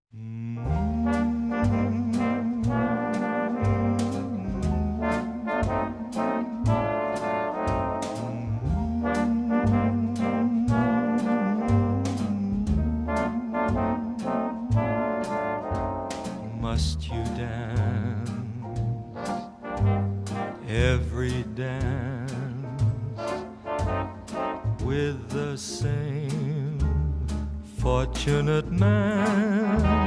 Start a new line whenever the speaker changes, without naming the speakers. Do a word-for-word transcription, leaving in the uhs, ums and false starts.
Must you dance every dance with the same fortunate man?